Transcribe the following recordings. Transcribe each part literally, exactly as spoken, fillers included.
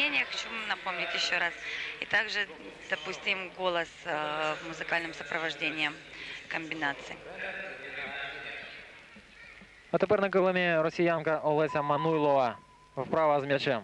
исполнения, хочу напомнить еще раз. И также, допустим, голос в музыкальном сопровождении комбинаций. А тепер на килимі росіянка Олеся Мануйлова. Вправа з м'ячем.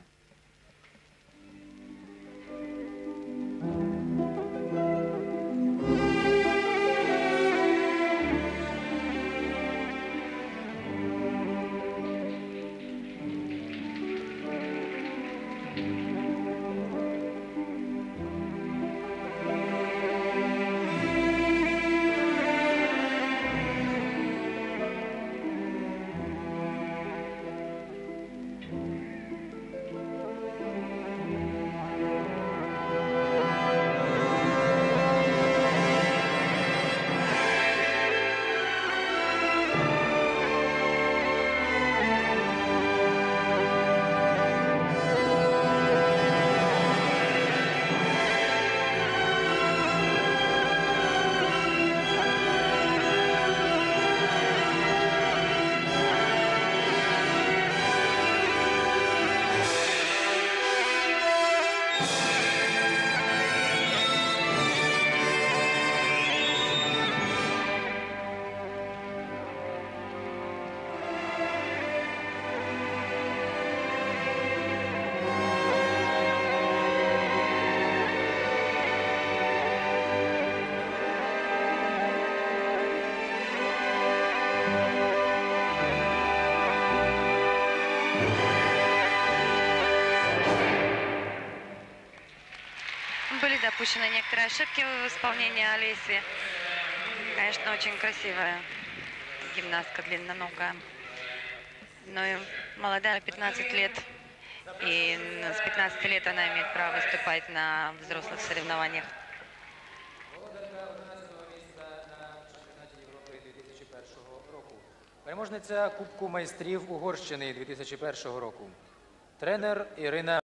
Были допущены некоторые ошибки в исполнении Олеси. Конечно, очень красивая гимнастка, длинноногая. Но и молодая, пятнадцать лет. И с пятнадцати лет она имеет право выступать на взрослых соревнованиях. Переможниця Кубку майстрів Угорщини дві тисячі першого року. Тренер Ірина